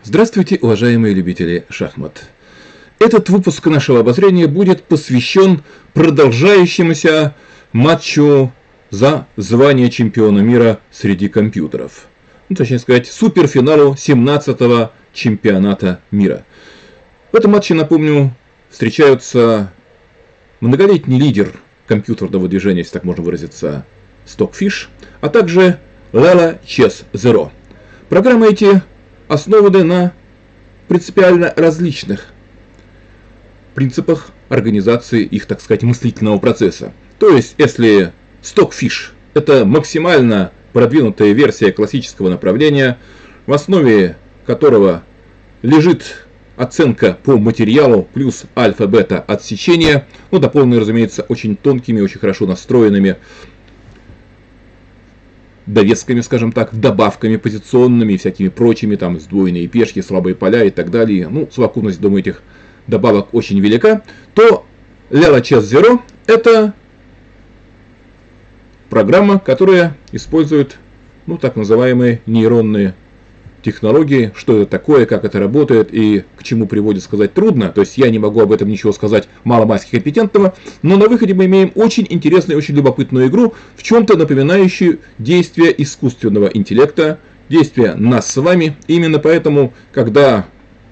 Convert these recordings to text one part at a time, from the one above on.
Здравствуйте, уважаемые любители шахмат. Этот выпуск нашего обозрения будет посвящен продолжающемуся матчу за звание чемпиона мира среди компьютеров. Точнее сказать, суперфиналу 17-го чемпионата мира. В этом матче, напомню, встречаются многолетний лидер компьютерного движения, если так можно выразиться, Stockfish, а также Lala Chess Zero. Программы эти основаны на принципиально различных принципах организации их, так сказать, мыслительного процесса. То есть, если Stockfish – это максимально продвинутая версия классического направления, в основе которого лежит оценка по материалу плюс альфа-бета отсечения, дополненные, разумеется, очень тонкими, очень хорошо настроенными довесками, скажем так, добавками позиционными и всякими прочими, там, сдвоенные пешки, слабые поля и так далее. Совокупность, думаю, этих добавок очень велика. То Lala Chess Zero – это программа, которая использует, так называемые нейронные технологии. Что это такое, как это работает и к чему приводит, сказать трудно. То есть я не могу об этом ничего сказать маломальски компетентного. Но на выходе мы имеем очень интересную, очень любопытную игру, в чем-то напоминающую действия искусственного интеллекта, действия нас с вами. Именно поэтому, когда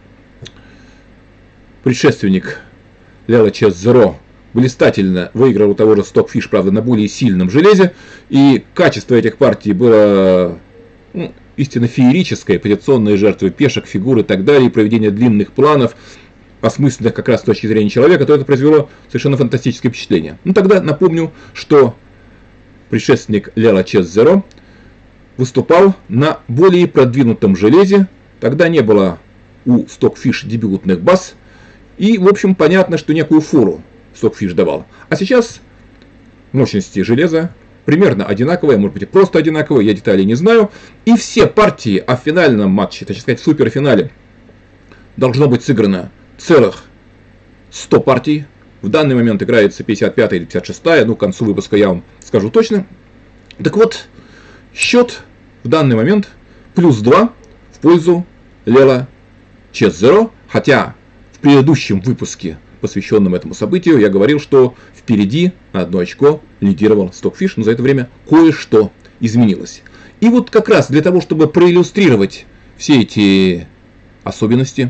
предшественник Lala Chess Zero блистательно выиграл у того же Stockfish, правда, на более сильном железе, и качество этих партий было истинно феерическое, позиционные жертвы пешек, фигур и так далее, проведение длинных планов, осмысленных как раз с точки зрения человека, то это произвело совершенно фантастическое впечатление. Тогда напомню, что предшественник Lala Chess Zero выступал на более продвинутом железе, тогда не было у Stockfish дебютных баз, и, в общем, понятно, что некую фору Stockfish давал. А сейчас мощности железа примерно одинаковые, может быть и просто одинаковые, я деталей не знаю. И все партии, в финальном матче, точнее сказать в суперфинале, должно быть сыграно целых 100 партий. В данный момент играется 55 или 56-я, к концу выпуска я вам скажу точно. Так вот, счет в данный момент +2 в пользу Lala Chess Zero, хотя в предыдущем выпуске, посвященном этому событию, я говорил, что впереди на 1 очко лидировал Stockfish, но за это время кое-что изменилось. И вот как раз для того, чтобы проиллюстрировать все эти особенности,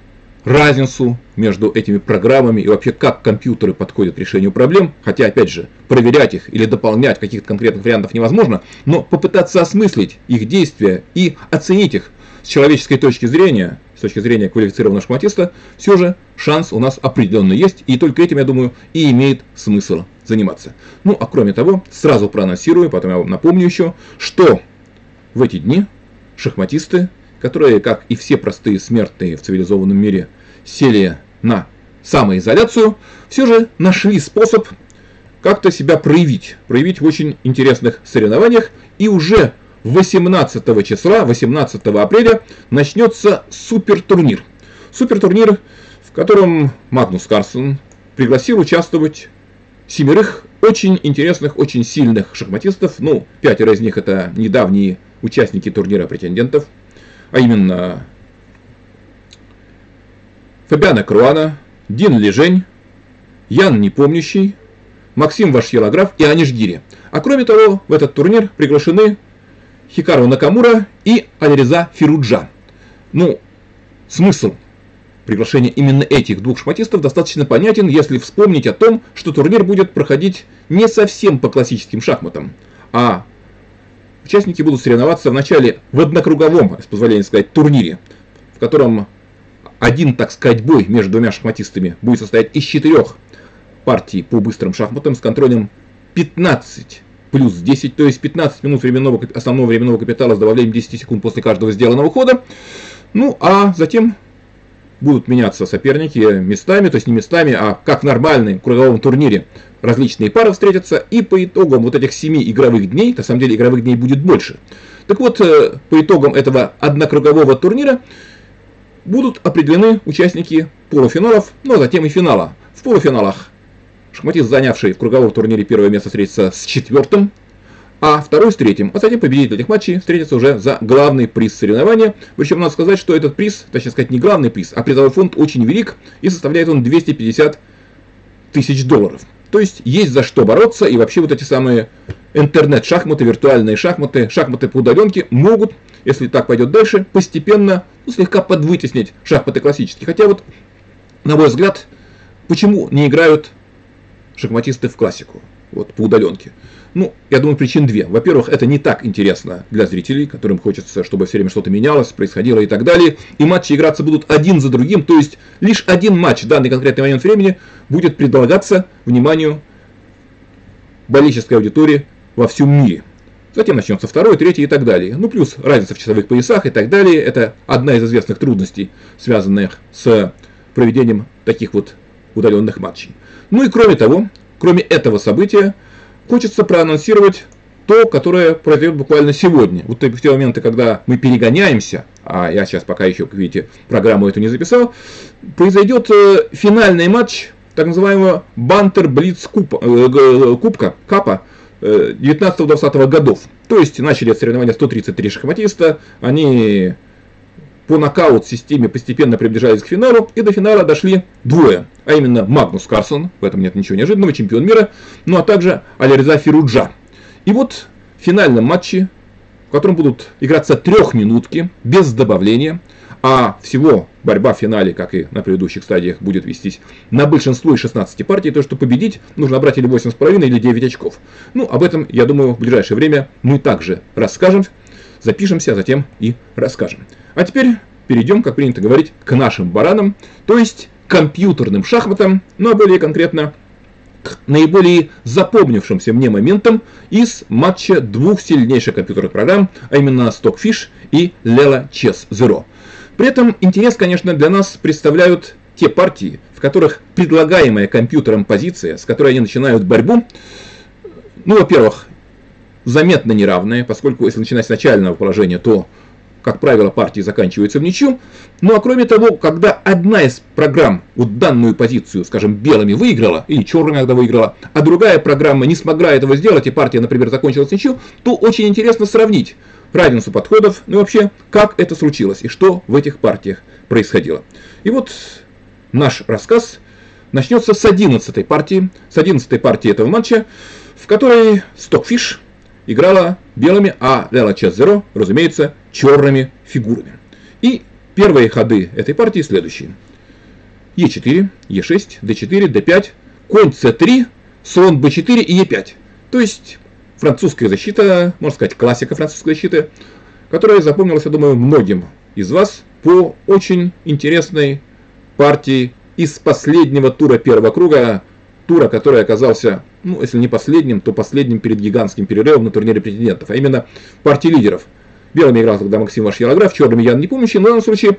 разницу между этими программами и вообще как компьютеры подходят к решению проблем, хотя, опять же, проверять их или дополнять каких-то конкретных вариантов невозможно, но попытаться осмыслить их действия и оценить их с человеческой точки зрения, с точки зрения квалифицированного шахматиста, все же шанс у нас определенно есть, и только этим, я думаю, и имеет смысл заниматься. А кроме того, сразу проанонсирую, потом я вам напомню еще, что в эти дни шахматисты, которые, как и все простые смертные в цивилизованном мире, сели на самоизоляцию, все же нашли способ как-то себя проявить в очень интересных соревнованиях, и уже 18 числа, 18 апреля, начнется супертурнир. Супертурнир, в котором Магнус Карлсен пригласил участвовать 7 очень интересных, очень сильных шахматистов. 5 из них это недавние участники турнира претендентов, а именно Фабиано Каруана, Дин Лежень, Ян Непомнящий, Максим Вашьелаграф и Аниш Гири. А кроме того, в этот турнир приглашены Хикару Накамура и Алиреза Фируджа. Смысл приглашения именно этих двух шахматистов достаточно понятен, если вспомнить о том, что турнир будет проходить не совсем по классическим шахматам, а участники будут соревноваться вначале в однокруговом, с позволения сказать, турнире, в котором один, так сказать, бой между двумя шахматистами будет состоять из 4 партий по быстрым шахматам с контролем 15 плюс 10, то есть 15 минут основного временного капитала с добавлением 10 секунд после каждого сделанного хода. А затем будут меняться соперники местами, то есть не местами, а как в нормальном круговом турнире различные пары встретятся, и по итогам вот этих 7 игровых дней, на самом деле игровых дней будет больше. Так вот, по итогам этого однокругового турнира будут определены участники полуфиналов, а затем и финала. В полуфиналах шахматист, занявший в круговом турнире первое место, встретится с 4-м, а второй с третьим. А затем победитель этих матчей встретится уже за главный приз соревнования. Причем надо сказать, что этот приз, точнее сказать, не главный приз, а призовой фонд очень велик, и составляет он $250 тысяч. То есть есть за что бороться, и вообще вот эти самые интернет-шахматы, виртуальные шахматы, шахматы по удаленке могут, если так пойдет дальше, постепенно слегка подвытеснить шахматы классические. Хотя вот, на мой взгляд, почему не играют шахматисты в классику, вот по удаленке? Ну, я думаю, причин две. Во-первых, это не так интересно для зрителей, которым хочется, чтобы все время что-то менялось, происходило и так далее. И матчи играться будут один за другим, то есть лишь один матч в данный конкретный момент времени будет предлагаться вниманию болельческой аудитории во всем мире. Затем начнется второй, третий и так далее. Ну, плюс разница в часовых поясах и так далее. Это одна из известных трудностей, связанных с проведением таких вот удаленных матчей. Ну и кроме того, кроме этого события, хочется проанонсировать то, которое произойдет буквально сегодня. Вот в те моменты, когда мы перегоняемся, а я сейчас пока еще, как видите, программу эту не записал, произойдет финальный матч так называемого Бантер Блиц Кубка Капа 19-20 годов. То есть начали это соревнование 133 шахматиста, они по нокаут-системе постепенно приближались к финалу, и до финала дошли двое, а именно Магнус Карлсон, в этом нет ничего неожиданного, чемпион мира, ну а также Алиреза Фируджа. И вот в финальном матче, в котором будут играться 3 минутки, без добавления, а всего борьба в финале, как и на предыдущих стадиях, будет вестись на большинство из 16 партий, то что победить нужно набрать или 8,5, или 9 очков. Ну, об этом, я думаю, в ближайшее время мы также расскажем, запишемся, а затем и расскажем. А теперь перейдем, как принято говорить, к нашим баранам, то есть компьютерным шахматам, ну а более конкретно к наиболее запомнившимся мне моментам из матча двух сильнейших компьютерных программ, а именно Stockfish и Lela Chess Zero. При этом интерес, конечно, для нас представляют те партии, в которых предлагаемая компьютером позиция, с которой они начинают борьбу, ну, во-первых, заметно неравная, поскольку если начинать с начального положения, то, как правило, партии заканчиваются в ничью. Ну а кроме того, когда одна из программ вот данную позицию, скажем, белыми выиграла, или черными когда выиграла, а другая программа не смогла этого сделать, и партия, например, закончилась в ничью, то очень интересно сравнить разницу подходов, ну и вообще, как это случилось, и что в этих партиях происходило. И вот наш рассказ начнется с 11-й партии, этого матча, в которой Stockfish играла белыми, а Lela Chess Zero, разумеется, черными фигурами. И первые ходы этой партии следующие. Е4, Е6, d4, d5, конь c3, слон b4 и e5. То есть французская защита, можно сказать, классика французской защиты, которая запомнилась, я думаю, многим из вас по очень интересной партии из последнего тура первого круга, тура, который оказался, ну, если не последним, то последним перед гигантским перерывом на турнире претендентов, а именно партии лидеров. Белыми играл тогда Максим Вашьялограф, черными Ян Непомнящий, но в данном случае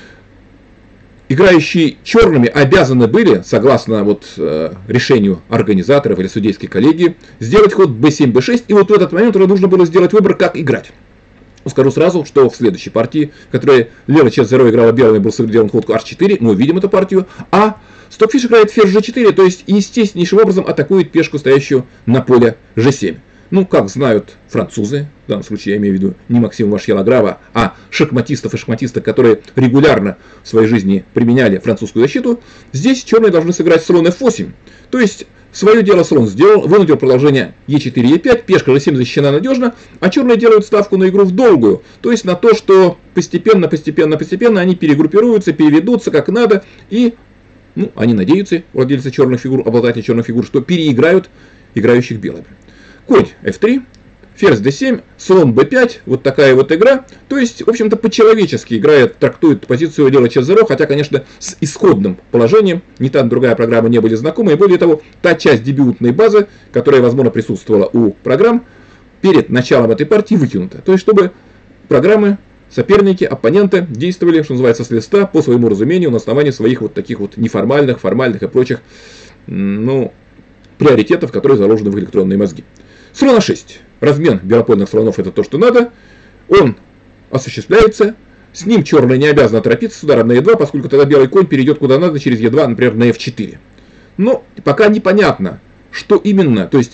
играющие черными обязаны были, согласно вот, решению организаторов или судейской коллегии, сделать ход b7, b6, и вот в этот момент уже нужно было сделать выбор, как играть. Скажу сразу, что в следующей партии, в которой Lela Chess Zero играла белыми, был сделан ход h4, мы увидим эту партию, а Stockfish играет ферзь g4, то есть естественнейшим образом атакует пешку, стоящую на поле g7. Ну, как знают французы, в данном случае я имею в виду не Максима Вашьялографа, а шахматистов и шахматисток, которые регулярно в своей жизни применяли французскую защиту, здесь черные должны сыграть слон f8. То есть свое дело слон сделал, вынудил продолжение e4, e5, пешка g7 защищена надежно, а черные делают ставку на игру в долгую, то есть на то, что постепенно они перегруппируются, переведутся как надо, и ну, они надеются, владельцы черных фигур, обладатели черных фигур, что переиграют играющих белыми. Конь f3, ферзь d7, слон b5, вот такая вот игра. То есть, в общем-то, по-человечески играет, трактует позицию Lela Chess Zero, хотя, конечно, с исходным положением ни та, ни другая программа не были знакомы. И более того, та часть дебютной базы, которая, возможно, присутствовала у программ, перед началом этой партии выкинута. То есть, чтобы программы, соперники, оппоненты действовали, что называется, с листа по своему разумению на основании своих вот таких вот неформальных, формальных и прочих, ну, приоритетов, которые заложены в электронные мозги. Слон А6. Размен белопольных слонов — это то, что надо. Он осуществляется. С ним черные не обязаны торопиться с ударом на Е2, поскольку тогда белый конь перейдет куда надо через Е2, например, на F4. Но пока непонятно, что именно, то есть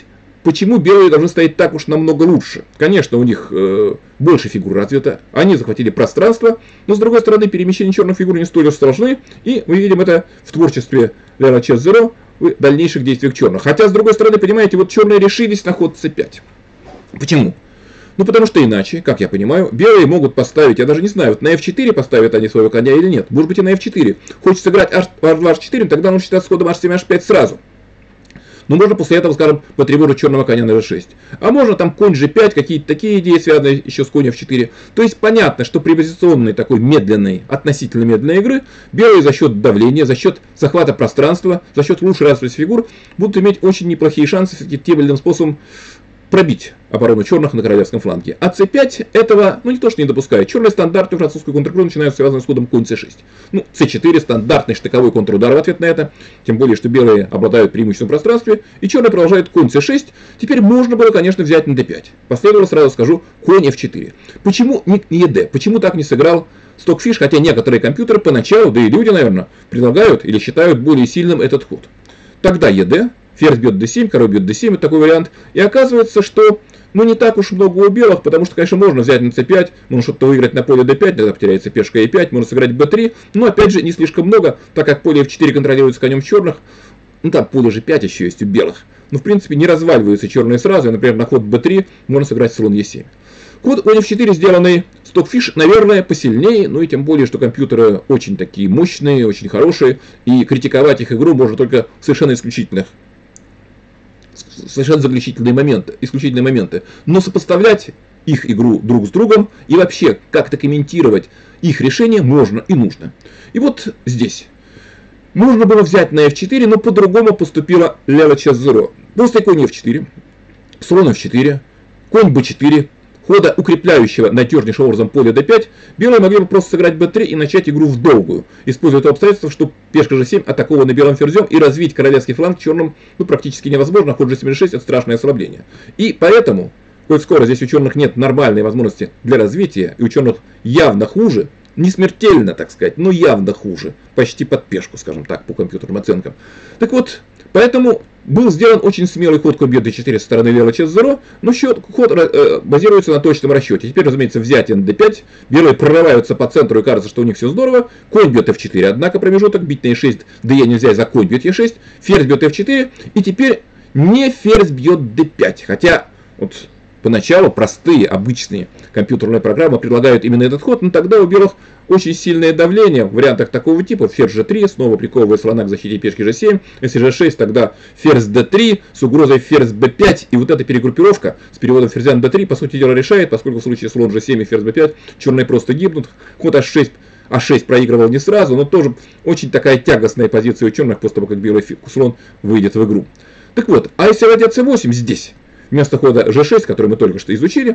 Почему белые должны стоять так уж намного лучше? Конечно, у них больше фигур развито, они захватили пространство, но с другой стороны перемещение черных фигур не столь уж сложны, и мы видим это в творчестве Ляла Chess Zero в дальнейших действиях черных. Хотя, с другой стороны, понимаете, вот черные решились на ход c5. Почему? Ну, потому что иначе, как я понимаю, белые могут поставить, я даже не знаю, вот на f4 поставят они своего коня или нет. Может быть и на f4. Хочется сыграть h2, h4, тогда нужно считать с ходом h7, h5 сразу. Но можно после этого, скажем, потребовать черного коня на g6. А можно там конь g5, какие-то такие идеи, связанные еще с конем f4. То есть понятно, что при позиционной такой медленной, относительно медленной игры, белые за счет давления, за счет захвата пространства, за счет лучшей развитости фигур будут иметь очень неплохие шансы тем или иным способом пробить оборону черных на королевском фланге. А c5 этого, ну не то что не допускает. Черный стандартный французский контрудар начинает связан с ходом конь c6. Ну, c4 стандартный штыковой контрудар в ответ на это. Тем более, что белые обладают преимуществом в пространстве. И черный продолжает конь c6. Теперь можно было, конечно, взять на d5. Последовало, сразу скажу, конь f4. Почему не ед? Почему так не сыграл Stockfish? Хотя некоторые компьютеры поначалу, да и люди, наверное, предлагают или считают более сильным этот ход. Тогда ед. Ферзь бьет d7, король бьет d7, это такой вариант. И оказывается, что ну не так уж много у белых, потому что, конечно, можно взять на c5, можно что-то выиграть на поле d5, тогда потеряется пешка e5, можно сыграть b3, но опять же не слишком много, так как поле f4 контролируется конем черных, ну там поле g5 еще есть у белых. Но в принципе не разваливаются черные сразу, и, например, на ход b3 можно сыграть слон e7. Ход конь f4, сделанный Stockfish, наверное, посильнее, ну и тем более, что компьютеры очень такие мощные, очень хорошие, и критиковать их игру можно только в совершенно исключительные моменты. Но сопоставлять их игру друг с другом и вообще как-то комментировать их решение можно и нужно. И вот здесь. Можно было взять на f4, но по-другому поступила Ляла Chess Zero. После конь f4, слон f4, конь b4, хода укрепляющего надежнейшим образом поле d5, белые могли бы просто сыграть b3 и начать игру в долгую, используя то обстоятельство, что пешка g7 атакована белым ферзем, и развить королевский фланг черным ну, практически невозможно, ход g7 g6 это страшное ослабление. И поэтому, коль скоро здесь у черных нет нормальной возможности для развития, и у черных явно хуже, не смертельно, так сказать, но явно хуже, почти под пешку, скажем так, по компьютерным оценкам. Так вот, поэтому был сделан очень смелый ход конь бьет d4 со стороны Ляла Chess Zero, но ход базируется на точном расчете. Теперь, разумеется, взятие на d5, белые прорываются по центру и кажется, что у них все здорово, конь бьет f4, однако промежуток, бить на e6, да e нельзя за конь бьет e6, ферзь бьет f4, и теперь не ферзь бьет d5, хотя вот поначалу простые, обычные компьютерные программы предлагают именно этот ход, но тогда у белых очень сильное давление в вариантах такого типа. Ферзь g3, снова приковывая слона к защите пешки g7. Если g6, тогда ферзь d3 с угрозой ферзь b5. И вот эта перегруппировка с переводом ферзя на d3, по сути дела, решает, поскольку в случае слон g7 и ферзь b5 черные просто гибнут. Ход h6 проигрывал не сразу, но тоже очень такая тягостная позиция у черных после того, как белый слон выйдет в игру. Так вот, а если ладья c8 здесь, вместо хода g6, который мы только что изучили,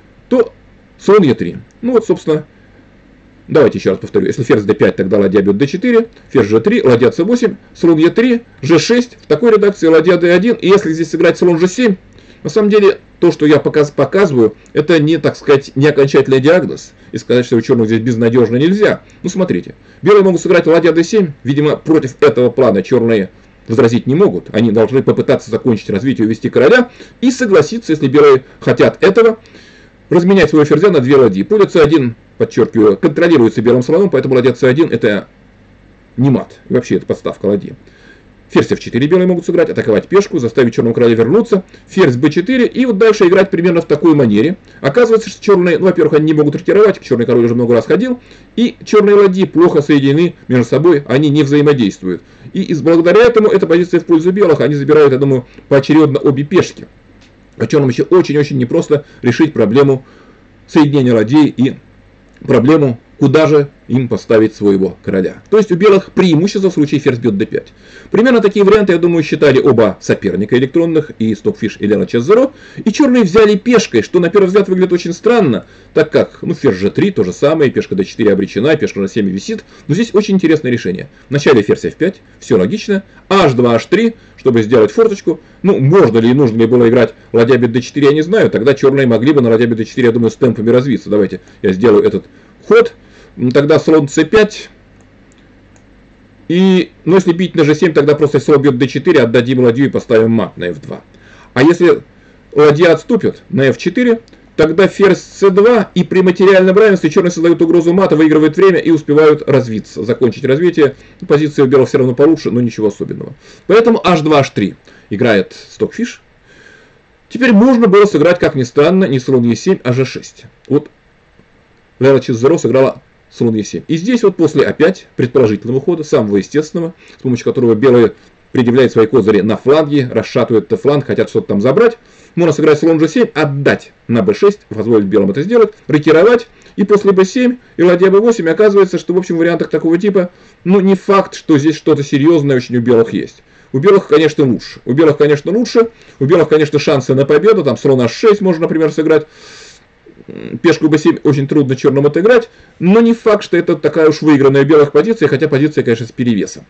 то слон e3. Ну вот, собственно, давайте еще раз повторю. Если ферзь d5, тогда ладья бьет d4, ферзь g3, ладья c8, слон e3, g6. В такой редакции ладья d1. И если здесь сыграть слон g7, на самом деле, то, что я показываю, это не, так сказать, не окончательный диагноз. И сказать, что у черных здесь безнадежно нельзя. Ну, смотрите. Белые могут сыграть ладья d7. Видимо, против этого плана черные возразить не могут. Они должны попытаться закончить развитие и увести короля и согласиться, если белые хотят этого, разменять своего ферзя на две ладьи. Поле c1, подчеркиваю, контролируется белым слоном, поэтому ладья c1 это не мат. И вообще это подставка ладьи. Ферзь f4 белые могут сыграть, атаковать пешку, заставить черного короля вернуться. Ферзь b4 и вот дальше играть примерно в такой манере. Оказывается, что черные, ну, во-первых, они не могут ротировать, черный король уже много раз ходил. И черные ладьи плохо соединены между собой, они не взаимодействуют. И благодаря этому эта позиция в пользу белых, они забирают, я думаю, поочередно обе пешки. А черным еще очень-очень непросто решить проблему соединения ладей и проблему, куда же им поставить своего короля. То есть у белых преимущество в случае ферзь бьет d5. Примерно такие варианты, я думаю, считали оба соперника электронных, и Stockfish, и Ляла Chess Zero. И черные взяли пешкой, что на первый взгляд выглядит очень странно, так как, ну, ферзь g3 то же самое, пешка d4 обречена, пешка на 7 висит. Но здесь очень интересное решение. Вначале ферзь f5, все логично, h2, h3, чтобы сделать форточку. Ну, можно ли и нужно ли было играть ладья бьет d4, я не знаю. Тогда черные могли бы на ладья бьет d4, я думаю, с темпами развиться. Давайте я сделаю этот ход. Тогда слон c5. Но если бить на g7, тогда просто слон бьет d4, отдадим ладью и поставим мат на f2. А если ладья отступит на f4, тогда ферзь c2, и при материальном равенстве черные создают угрозу мата, выигрывают время и успевают развиться, закончить развитие. Позиция у белых все равно получше, но ничего особенного. Поэтому h2, h3 играет стокфиш. Теперь можно было сыграть, как ни странно, не слон e7, а g6. Вот Лера Чезаро сыграла слон e7. И здесь вот после опять предположительного хода, самого естественного, с помощью которого белые предъявляют свои козыри на фланге, расшатывают этот фланг, хотят что-то там забрать, можно сыграть слон g7, отдать на b6, позволить белым это сделать, рокировать, и после b7 и ладья b8 оказывается, что в общем в вариантах такого типа, ну не факт, что здесь что-то серьезное очень у белых есть. У белых, конечно, лучше. У белых, конечно, шансы на победу. Там слон h6 можно, например, сыграть. Пешку b7 очень трудно черным отыграть. Но не факт, что это такая уж выигранная у белых позиция. Хотя позиция, конечно, с перевесом.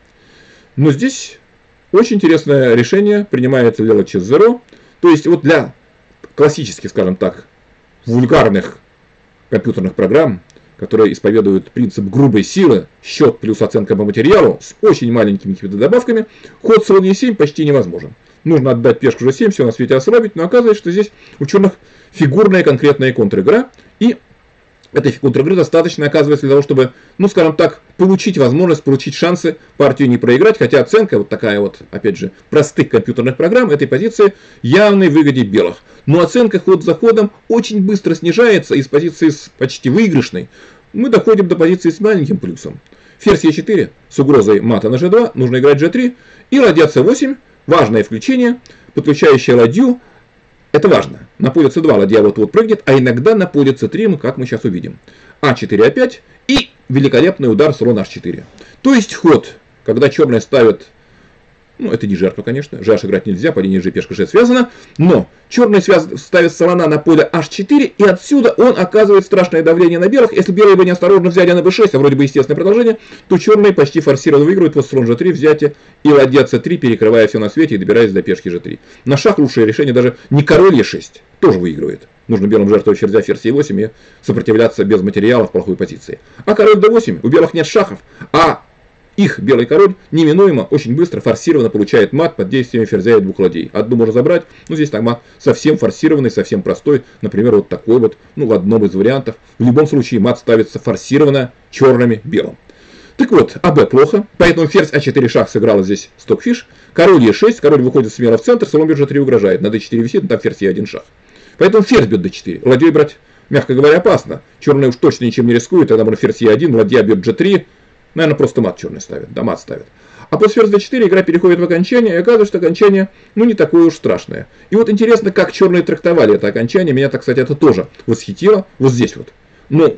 Но здесь очень интересное решение принимает Лера Чезаро. То есть вот для классических, скажем так, вульгарных компьютерных программ, которые исповедуют принцип грубой силы, счет плюс оценка по материалу, с очень маленькими какими-то добавками, ход слон e7 почти невозможен. Нужно отдать пешку g7, все на свете ослабить, но оказывается, что здесь у черных фигурная конкретная контр-игра, и этой контр-игры достаточно, оказывается, для того, чтобы, ну, скажем так, получить возможность, получить шансы партию не проиграть, хотя оценка вот такая вот, опять же, простых компьютерных программ этой позиции явной выгоде белых. Но оценка ход за ходом очень быстро снижается, из позиции почти выигрышной мы доходим до позиции с маленьким плюсом. Ферзь e4 с угрозой мата на g2, нужно играть g3, и ладья c8, важное включение, подключающее ладью. Это важно. На поле c2 ладья вот-вот прыгнет, а иногда на поле c3, ну, как мы сейчас увидим. а4, a5 и великолепный удар слон h4. То есть ход, когда черные ставят, ну, это не жертва, конечно, gh играть нельзя, падение g, пешка g связано, но черные ставят слона на поле h4, и отсюда он оказывает страшное давление на белых. Если белые бы неосторожно взяли на b6, а вроде бы естественное продолжение, то черные почти форсированно выигрывают, вот слон g3, взятие, и ладья c3, перекрывая все на свете и добираясь до пешки g3. На шах лучшее решение даже не король e6, тоже выигрывает. Нужно белым жертвовать ферзя, ферзь e8 и сопротивляться без материала в плохой позиции. А король d8, у белых нет шахов, а их белый король неминуемо, очень быстро, форсированно получает мат под действием ферзя и двух ладей. Одну можно забрать, но здесь так мат совсем форсированный, совсем простой. Например, вот такой вот, ну, в одном из вариантов. В любом случае мат ставится форсированно черными белым. Так вот, АБ плохо, поэтому ферзь А4 шах сыграла здесь стокфиш. Король Е6, король выходит смело в центр, слон бьет G3 угрожает. На D4 висит, но там ферзь Е1 шах. Поэтому ферзь бьет D4. Ладьей брать, мягко говоря, опасно. Черные уж точно ничем не рискуют, тогда можно ферзь Е1, ладья бьет G3. Наверное, просто мат черный ставит, да, мат ставит. А после ферзь d4 игра переходит в окончание, и оказывается, что окончание, ну, не такое уж страшное. И вот интересно, как черные трактовали это окончание. Меня, так сказать, это тоже восхитило. Вот здесь вот. Ну,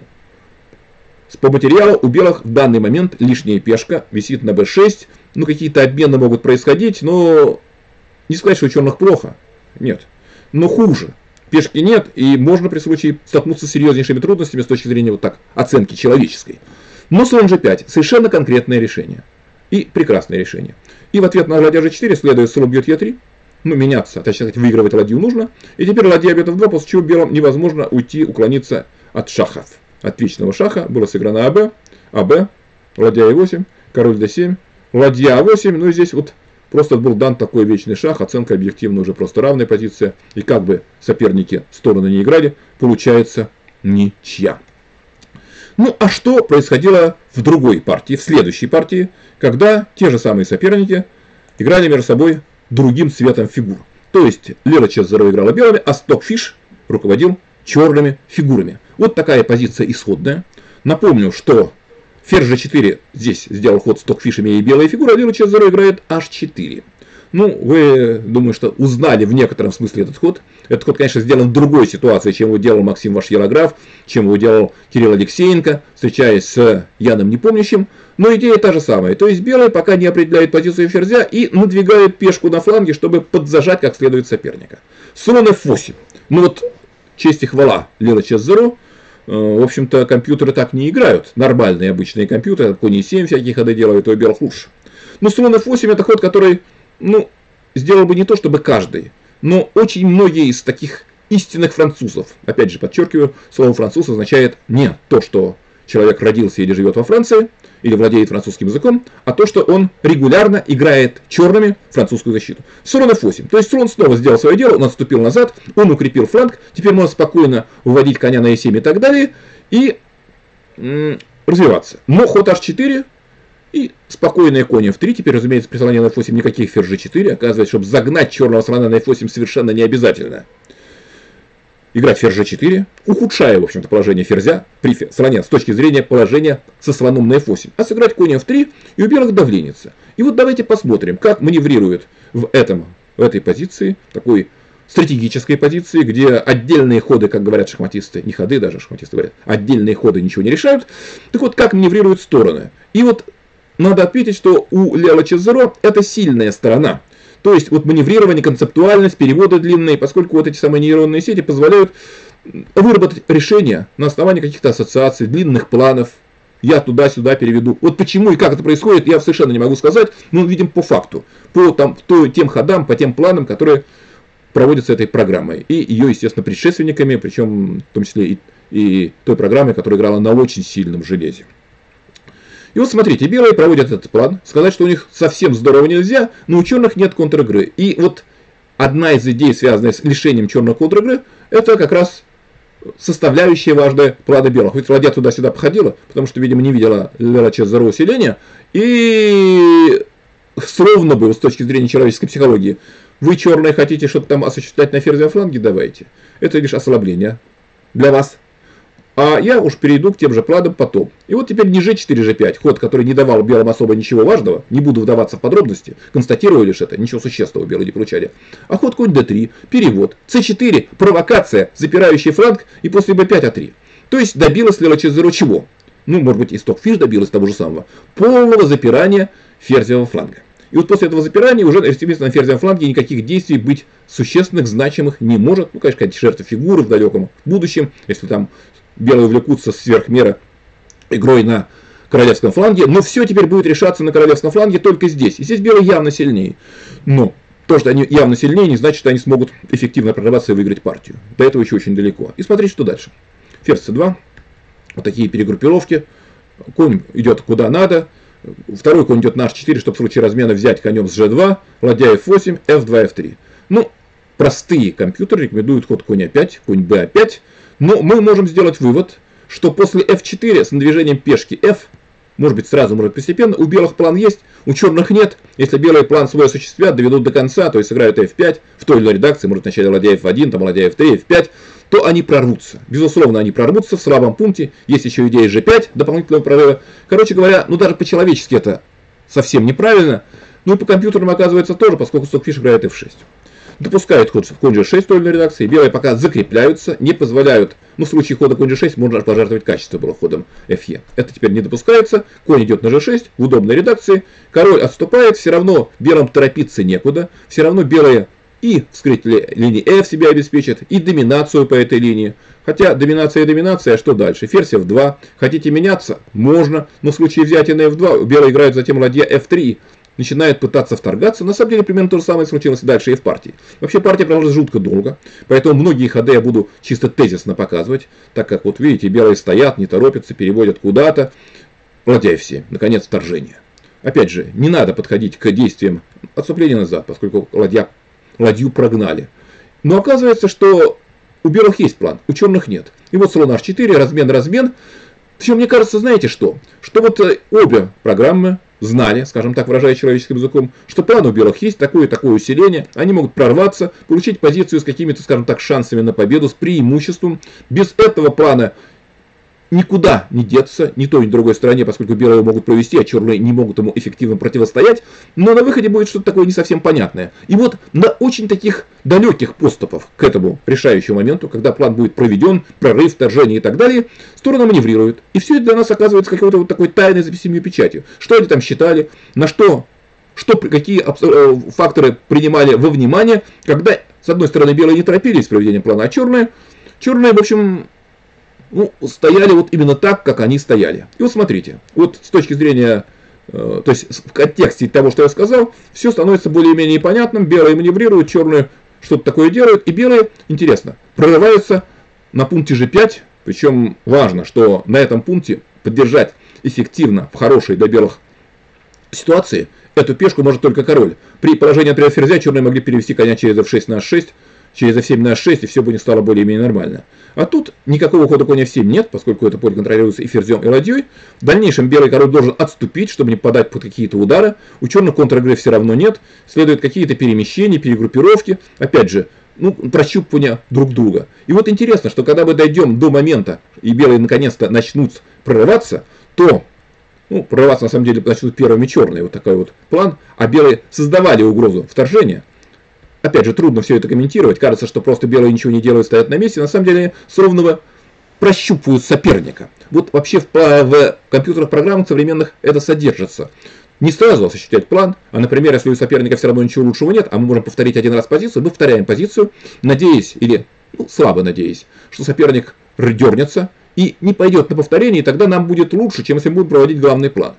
по материалу у белых в данный момент лишняя пешка висит на b6. Ну, какие-то обмены могут происходить, но не сказать, что у черных плохо. Нет. Но хуже. Пешки нет, и можно при случае столкнуться с серьезнейшими трудностями с точки зрения вот так оценки человеческой. Но слон g5 совершенно конкретное решение. И прекрасное решение. И в ответ на ладья g4 следует слон бьет e3. Ну, меняться, точнее сказать, выигрывать ладью нужно. И теперь ладья бьет f2, после чего белым невозможно уйти, уклониться от шахов. От вечного шаха было сыграно АБ, ладья e8, король d7, ладья a8. Ну и здесь вот просто был дан такой вечный шах. Оценка объективно уже просто равная позиция. И как бы соперники стороны не играли, получается ничья. Ну, а что происходило в другой партии, в следующей партии, когда те же самые соперники играли между собой другим цветом фигур. То есть Лера Чезаро играла белыми, а стокфиш руководил черными фигурами. Вот такая позиция исходная. Напомню, что ферзь g4 здесь сделал ход стокфиш, имея белые фигуры, а Лера Чезаро играет h4. Ну, вы, думаю, что узнали в некотором смысле этот ход. Этот ход, конечно, сделан в другой ситуации, чем его делал Максим ваш Ярограф, чем его делал Кирилл Алексеенко, встречаясь с Яном Непомнящим. Но идея та же самая. То есть белые пока не определяют позицию ферзя и надвигают пешку на фланге, чтобы подзажать как следует соперника. Слон f8. Ну вот, честь и хвала Лера Чезаро. В общем-то, компьютеры так не играют. Нормальные обычные компьютеры, конь e7 всякие ходы делают, у белых лучше. Но слон f8 это ход, который, ну, сделал бы не то, чтобы каждый, но очень многие из таких истинных французов, опять же, подчеркиваю, слово француз означает не то, что человек родился или живет во Франции, или владеет французским языком, а то, что он регулярно играет черными французскую защиту. Слон f8. То есть слон снова сделал свое дело, он отступил назад, он укрепил фланг, теперь можно спокойно выводить коня на e7 и так далее, и развиваться. Но ход h4 и спокойные кони f3. Теперь, разумеется, при слоне на f8 никаких ферзь g4. Оказывается, чтобы загнать черного слона на f8 совершенно не обязательно играть ферзь g4, ухудшая, в общем-то, положение ферзя при слоне с точки зрения положения со слоном на f8. А сыграть конь f3, и у белых давленица. И вот давайте посмотрим, как маневрирует в этой позиции, такой стратегической позиции, где отдельные ходы, как говорят шахматисты, не ходы даже, шахматисты говорят, отдельные ходы ничего не решают. Так вот, как маневрируют стороны. И вот надо отметить, что у Лео Чезаро это сильная сторона. То есть вот маневрирование, концептуальность, переводы длинные, поскольку вот эти самые нейронные сети позволяют выработать решения на основании каких-то ассоциаций, длинных планов. Я туда-сюда переведу. Вот почему и как это происходит, я совершенно не могу сказать, но видим по факту, по тем ходам, по тем планам, которые проводятся этой программой. И ее, естественно, предшественниками, причем в том числе и той программой, которая играла на очень сильном железе. И вот смотрите, белые проводят этот план. Сказать, что у них совсем здорово нельзя, но у черных нет контр-игры. И вот одна из идей, связанная с лишением черных контр-игры, это как раз составляющая важная плана белых. Ведь ладья туда-сюда походила, потому что, видимо, не видела Лео Чезаро усиления. И словно бы, с точки зрения человеческой психологии, вы, черные, хотите что-то там осуществлять на ферзевом фланге, давайте. Это лишь ослабление для вас. А я уж перейду к тем же планам потом. И вот теперь не g4, g5, ход, который не давал белым особо ничего важного, не буду вдаваться в подробности, констатирую лишь это, ничего существенного белые не получали. А ход конь d3, перевод, c4, провокация, запирающий фланг, и после b5 a3. То есть добилась Лео Чезаро чего? Ну, может быть, и Stockfish добилась того же самого. Полного запирания ферзевого фланга. И вот после этого запирания уже, естественно, на ферзевом фланге никаких действий быть существенных, значимых не может. Ну, конечно, какая-то жертва фигуры в далеком будущем, если там белые увлекутся сверх меры игрой на королевском фланге. Но все теперь будет решаться на королевском фланге только здесь. И здесь белые явно сильнее. Но то, что они явно сильнее, не значит, что они смогут эффективно прорваться и выиграть партию. До этого еще очень далеко. И смотрите, что дальше. Ферзь c2. Вот такие перегруппировки. Конь идет куда надо. Второй конь идет на h4, чтобы в случае размена взять конем с g2. Ладья f8, f2, f3. Ну, простые компьютеры рекомендуют ход конь a5, конь b5. Но мы можем сделать вывод, что после f4 с движением пешки f, может быть сразу, может быть постепенно, у белых план есть, у черных нет. Если белые план свой осуществят, доведут до конца, то есть сыграют f5 в той или иной редакции, может вначале ладья f1, там ладья f3, f5, то они прорвутся. Безусловно, они прорвутся в слабом пункте. Есть еще идея g5, дополнительного прорыва. Короче говоря, ну даже по-человечески это совсем неправильно. Ну и по компьютерам оказывается тоже, поскольку Stockfish играет f6. Допускают ход в конь g6 в той или иной редакции. Белые пока закрепляются, не позволяют. Ну, в случае хода конь g6 можно пожертвовать качество было ходом fe. Это теперь не допускается. Конь идет на g6 в удобной редакции. Король отступает. Все равно белым торопиться некуда. Все равно белые и вскрытие линии f себя обеспечат, и доминацию по этой линии. Хотя доминация и доминация, а что дальше? Ферзь f2. Хотите меняться? Можно. Но в случае взятия на f2 белые играют затем ладья f3. Начинает пытаться вторгаться. На самом деле, примерно то же самое случилось и дальше и в партии. Вообще, партия продолжилась жутко долго. Поэтому многие ходы я буду чисто тезисно показывать. Так как, вот видите, белые стоят, не торопятся, переводят куда-то. Ладья f7. Наконец, вторжение. Опять же, не надо подходить к действиям отступления назад, поскольку ладью прогнали. Но оказывается, что у белых есть план, у черных нет. И вот слон h4, размен. Причем, мне кажется, знаете что? Что вот обе программы знали, скажем так, выражая человеческим языком, что план у белых есть, такое и такое усиление, они могут прорваться, получить позицию с какими-то, скажем так, шансами на победу, с преимуществом. Без этого плана никуда не деться, ни той, ни другой стороне, поскольку белые могут провести, а черные не могут ему эффективно противостоять, но на выходе будет что-то такое не совсем понятное. И вот на очень таких далеких поступах к этому решающему моменту, когда план будет проведен, прорыв, вторжение и так далее, стороны маневрируют. И все это для нас оказывается какой-то вот такой тайной за семью печатью. Что они там считали, на какие факторы принимали во внимание, когда, с одной стороны, белые не торопились с проведением плана, а черные, в общем, стояли вот именно так, как они стояли. И вот смотрите, вот с точки зрения, то есть в контексте того, что я сказал, все становится более-менее понятным. Белые маневрируют, черные что-то такое делают, и белые, интересно, прорываются на пункте g5, причем важно, что на этом пункте поддержать эффективно в хорошей для белых ситуации, эту пешку может только король. При поражении, например, ферзя черные могли перевести коня через f6 на h6, через f7 на h6, и все бы не стало более-менее нормально. А тут никакого хода коня f7 нет, поскольку это поле контролируется и ферзем, и ладьей. В дальнейшем белый король должен отступить, чтобы не попадать под какие-то удары. У черных контр-игры все равно нет. Следуют какие-то перемещения, перегруппировки. Опять же, прощупывания друг друга. И вот интересно, что когда мы дойдем до момента, и белые наконец-то начнут прорываться, то прорываться на самом деле начнут первыми черные, вот такой вот план, а белые создавали угрозу вторжения. Опять же, трудно все это комментировать, кажется, что просто белые ничего не делают, стоят на месте, на самом деле с ровного прощупывают соперника. Вот вообще в компьютерных программах современных это содержится. Не сразу осуществлять план, а, например, если у соперника все равно ничего лучшего нет, а мы можем повторить один раз позицию, мы повторяем позицию, надеясь, или слабо надеясь, что соперник дернется и не пойдет на повторение, и тогда нам будет лучше, чем если мы будем проводить главный план.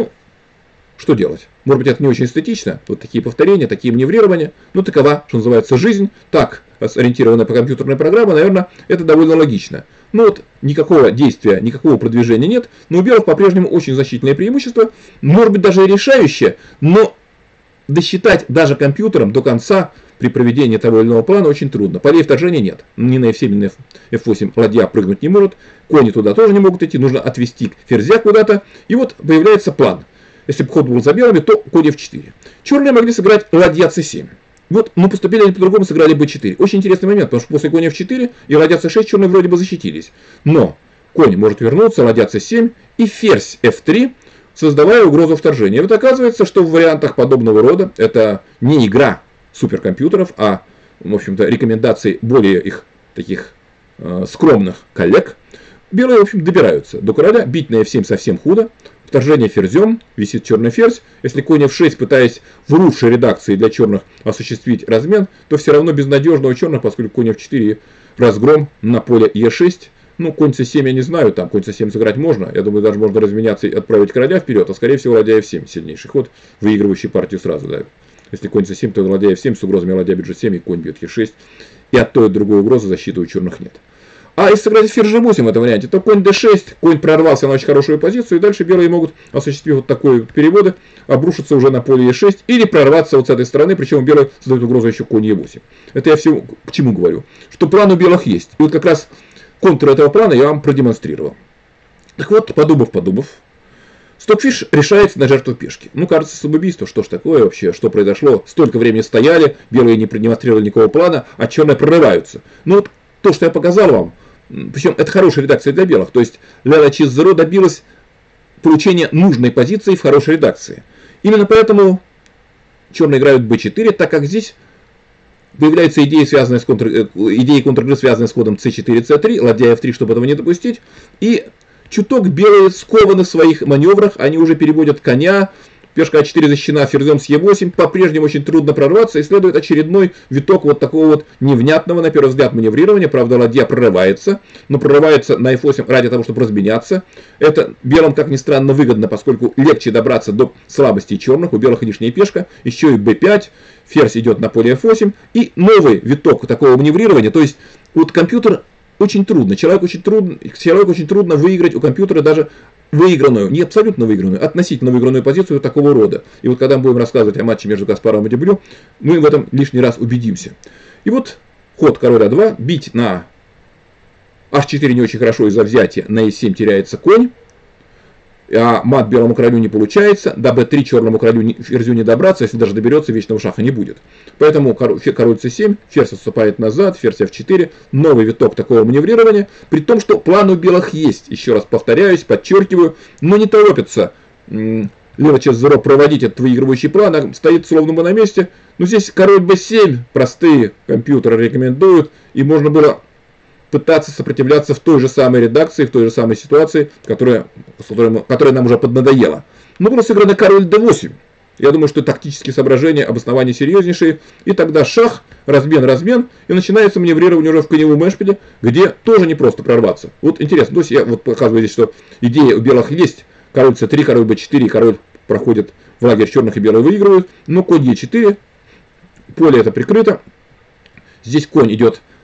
Что делать? Может быть, это не очень эстетично, вот такие повторения, такие маневрирования, такова, что называется, жизнь, так ориентированная по компьютерной программе, наверное, это довольно логично. Никакого действия, никакого продвижения нет, но у белых по-прежнему очень значительное преимущество, может быть, даже и решающее, но досчитать даже компьютером до конца при проведении того или иного плана очень трудно. Полей вторжения нет. Ни на f7, ни на f8 ладья прыгнуть не может, кони туда тоже не могут идти, нужно отвести ферзя куда-то, и вот появляется план. Если бы ход был за белыми, то конь f4. Черные могли сыграть ладья c7. Но поступили они по-другому, сыграли b4. Очень интересный момент, потому что после коня f4 и ладья c6 черные вроде бы защитились. Но конь может вернуться, ладья c7 и ферзь f3, создавая угрозу вторжения. И вот оказывается, что в вариантах подобного рода, это не игра суперкомпьютеров, а, в общем-то, рекомендации более их таких скромных коллег, белые, в общем, добираются до короля, бить на f7 совсем худо, вторжение ферзем, висит черный ферзь. Если конь f6, пытаясь в лучшей редакции для черных осуществить размен, то все равно безнадежно у черных, поскольку конь f4 разгром на поле e6. Конь c7 я не знаю, там конь c7 сыграть можно. Я думаю, даже можно разменяться и отправить короля вперед, а скорее всего ладья f7 сильнейший ход, выигрывающий партию сразу. Да. Если конь c7, то ладья f7 с угрозами ладья бьет g7 и конь бьет e6. И от той и другой угрозы защиты у черных нет. А если сыграть ферзь g8 в этом варианте, то конь d6, конь прорвался на очень хорошую позицию, и дальше белые могут, осуществив вот такой переводы, обрушиться уже на поле e6 или прорваться вот с этой стороны, причем белые создают угрозу еще конь e8. Это я все к чему говорю? Что план у белых есть. И вот как раз контур этого плана я вам продемонстрировал. Так вот, подумав, стокфиш решается на жертву пешки. Кажется, самоубийство, что ж такое вообще, что произошло? Столько времени стояли, белые не продемонстрировали никакого плана, а черные прорываются. То, что я показал вам, причем это хорошая редакция для белых, то есть Лейла Чизеро добилась получения нужной позиции в хорошей редакции. Именно поэтому черные играют b4, так как здесь появляется идея, связанная с идеей контр-игры, связанная с ходом c4, c3, ладья f3, чтобы этого не допустить. И чуток белые скованы в своих маневрах, они уже переводят коня. Пешка А4 защищена ферзем с Е8, по-прежнему очень трудно прорваться, и следует очередной виток вот такого вот невнятного, на первый взгляд, маневрирования. Правда, ладья прорывается, но прорывается на F8 ради того, чтобы разменяться. Это белым, как ни странно, выгодно, поскольку легче добраться до слабостей черных, у белых лишняя пешка, еще и b5, ферзь идет на поле F8, и новый виток такого маневрирования, то есть вот компьютер очень трудно, человеку очень трудно выиграть у компьютера даже выигранную, не абсолютно выигранную, относительно выигранную позицию такого рода. И вот когда мы будем рассказывать о матче между Каспаровым и Дебрю, мы в этом лишний раз убедимся. И вот ход король А2, бить на H4 не очень хорошо из-за взятия, на E7 теряется конь, а мат белому королю не получается, до b3 черному королю ферзю не добраться, если даже доберется, вечного шаха не будет. Поэтому король c7, ферзь отступает назад, ферзь f4, новый виток такого маневрирования, при том, что план у белых есть, еще раз повторяюсь, подчеркиваю, но не торопится Лейла Чизеро проводить этот выигрывающий план, а стоит словно бы на месте. Но здесь король b7, простые компьютеры рекомендуют, и можно было пытаться сопротивляться в той же самой редакции, в той же самой ситуации, которая нам уже поднадоела. Но было сыграно король d8. Я думаю, что тактические соображения, обоснования серьезнейшие. И тогда шах, размен, и начинается маневрирование уже в коневом эшпиде, где тоже не просто прорваться. Вот интересно, то есть я вот показываю здесь, что идея у белых есть. Король c3, король b4, король проходит в лагерь черных, и белые выигрывают. Но конь e4, поле это прикрыто. Здесь конь идет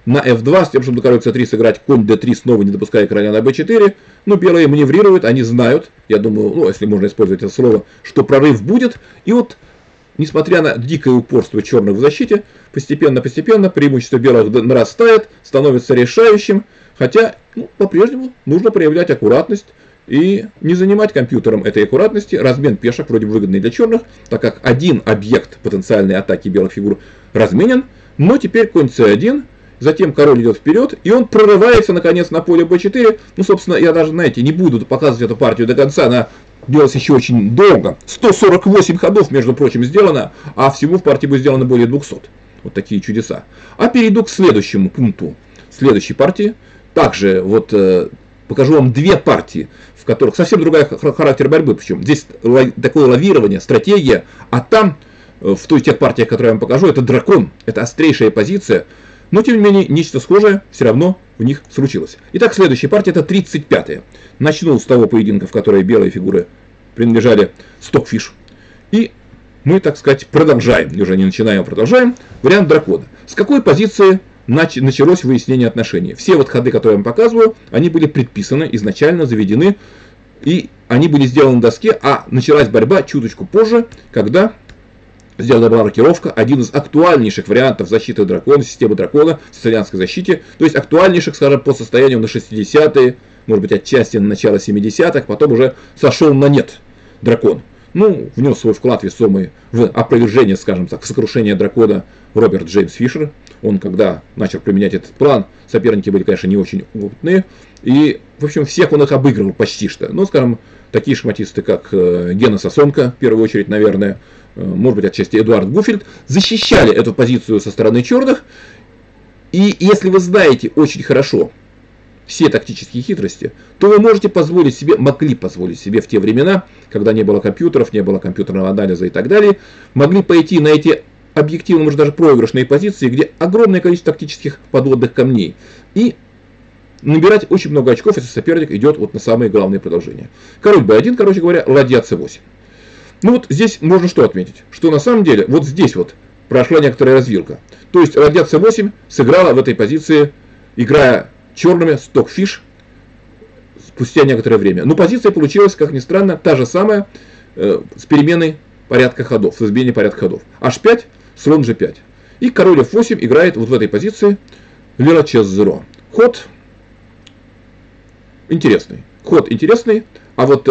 на f2, с тем, чтобы на король c3 сыграть конь d3, снова не допуская короля на b4. Но белые маневрируют, они знают, я думаю, ну, если можно использовать это слово, что прорыв будет. И вот, несмотря на дикое упорство черных в защите, постепенно преимущество белых нарастает, становится решающим. Хотя, ну, по-прежнему нужно проявлять аккуратность и не занимать компьютером этой аккуратности. Размен пешек вроде выгодный для черных, так как один объект потенциальной атаки белых фигур разменен. Но теперь конь c1, затем король идет вперед, и он прорывается наконец на поле b4. Ну, собственно, я даже, знаете, не буду показывать эту партию до конца, она делалась еще очень долго. 148 ходов, между прочим, сделано, а всего в партии будет сделано более 200. Вот такие чудеса. А перейду к следующему пункту следующей партии. Также вот покажу вам две партии, в которых совсем другой характер борьбы. Причем здесь такое лавирование, стратегия, а там, в тех партиях, которые я вам покажу, это дракон, это острейшая позиция. Но, тем не менее, нечто схожее все равно в них случилось. Итак, следующая партия это 35-я. Начну с того поединка, в которой белые фигуры принадлежали Stockfish. И мы, так сказать, продолжаем. Уже не начинаем, а продолжаем. Вариант дракона. С какой позиции началось выяснение отношений? Все вот ходы, которые я вам показываю, они были предписаны, изначально заведены. И они были сделаны на доске, а началась борьба чуточку позже, когда сделана была рокировка, один из актуальнейших вариантов защиты дракона, системы дракона в сицилианской защите, то есть актуальнейших, скажем, по состоянию на 60-е, может быть, отчасти на начало 70-х, потом уже сошел на нет дракон. Ну, внес свой вклад весомый в опровержение, скажем так, сокрушение дракона Роберт Джеймс Фишер. Он, когда начал применять этот план, соперники были, конечно, не очень опытные. И, в общем, всех он их обыгрывал почти что. Ну, скажем, такие шахматисты, как Гена Сосонко, в первую очередь, наверное, может быть, отчасти Эдуард Гуфельд, защищали эту позицию со стороны черных. И если вы знаете очень хорошо все тактические хитрости, то вы можете позволить себе, могли позволить себе в те времена, когда не было компьютеров, не было компьютерного анализа и так далее, могли пойти на эти объективно, может, даже проигрышные позиции, где огромное количество тактических подводных камней, и набирать очень много очков, если соперник идет вот на самые главные продолжения. Король b1, короче говоря, ладья c8. Ну вот здесь можно что отметить? Что на самом деле вот здесь вот прошла некоторая развилка. То есть ладья c8 сыграла в этой позиции, играя черными Stockfish спустя некоторое время. Но позиция получилась, как ни странно, та же самая, с переменой порядка ходов, с изменением порядка ходов. h5, слон g5. И король f8 играет вот в этой позиции Лера Чеззеро. Ход интересный. А вот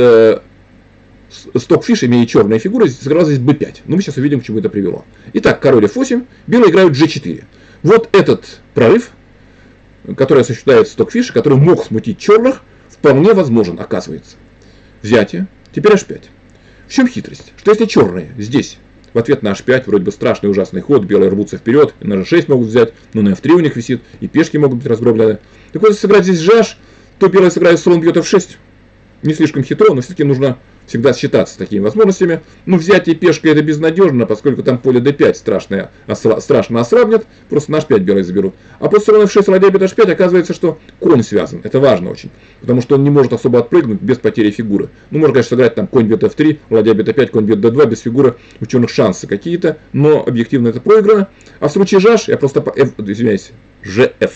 Stockfish, имея черные фигуры, сыграл здесь b5. Но мы сейчас увидим, к чему это привело. Итак, король f8, белые играют g4. Вот этот прорыв, который осуществляет Stockfish, который мог смутить черных, вполне возможен, оказывается. Взятие. Теперь h5. В чем хитрость? Что если черные здесь, в ответ на h5, вроде бы страшный ужасный ход, белые рвутся вперед, на g6 могут взять, но на f3 у них висит, и пешки могут быть разброблены. Так вот, если сыграть здесь gh, то белые сыграют слон бьет f6. Не слишком хитро, но все-таки нужно всегда считаться с такими возможностями. Ну, взятие пешкой это безнадежно, поскольку там поле d5 страшно ослабнет, просто на h5 белые заберут. А после слона f6, ладья бьет h5 оказывается, что конь связан. Это важно очень, потому что он не может особо отпрыгнуть без потери фигуры. Ну, можно, конечно, сыграть там конь бьет f3, ладья бьет h5, конь бьет d2, без фигуры у черных шансы какие-то, но объективно это проиграно. А в случае gh, я просто извиняюсь, gf.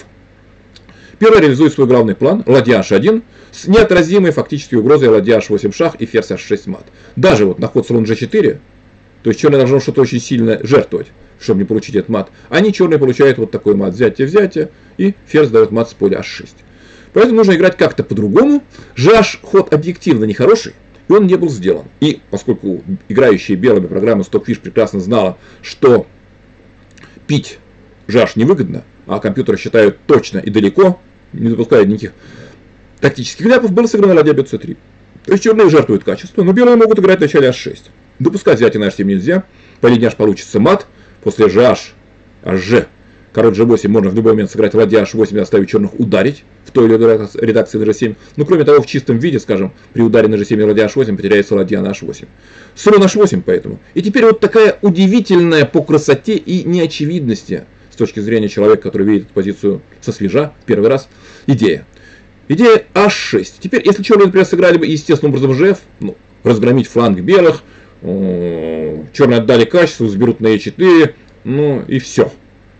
Первый реализует свой главный план, ладья h1, с неотразимой фактически угрозой ладья h8 шах и ферзь h6 мат. Даже вот на ход слон g4, то есть черные должны что-то очень сильно жертвовать, чтобы не получить этот мат. Они черные получают вот такой мат, взятие, и ферзь дает мат с поля h6. Поэтому нужно играть как-то по-другому. Gh ход объективно нехороший, и он не был сделан. И поскольку играющая белыми программа Stockfish прекрасно знала, что пить gh невыгодно, а компьютеры считают точно и далеко, не допускают никаких тактических ляпов, было сыграно ладья бьет c3. То есть черные жертвуют качество, но белые могут играть в начале h6. Допускать взятие на h7 нельзя. По линии h получится мат. После gh, hg, король g8 можно в любой момент сыграть ладья h8 и оставить черных ударить в той или иной редакции на g7. Но кроме того, в чистом виде, скажем, при ударе на g7 и ладья h8 потеряется ладья на h8. Слон h8 поэтому. И теперь вот такая удивительная по красоте и неочевидности с точки зрения человека, который видит эту позицию со свежа, первый раз, идея. Идея h6. Теперь, если черные, например, сыграли бы естественным образом gf, ну, разгромить фланг белых, черные отдали качество, заберут на e4, ну и все.